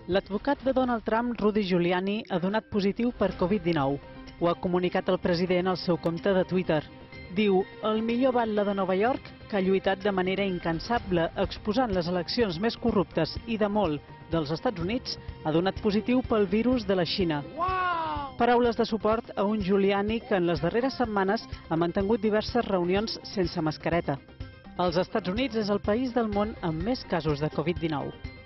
L'advocat de Donald Trump, Rudy Giuliani, ha donat positiu per Covid-19. Ho ha comunicat el president al seu compte de Twitter. Diu, el millor batlle de Nova York, que ha lluitat de manera incansable exposant les eleccions més corruptes i de molt dels Estats Units, ha donat positiu pel virus de la Xina. Paraules de suport a un Giuliani que en les darreres setmanes ha mantingut diverses reunions sense mascareta. Els Estats Units és el país del món amb més casos de Covid-19.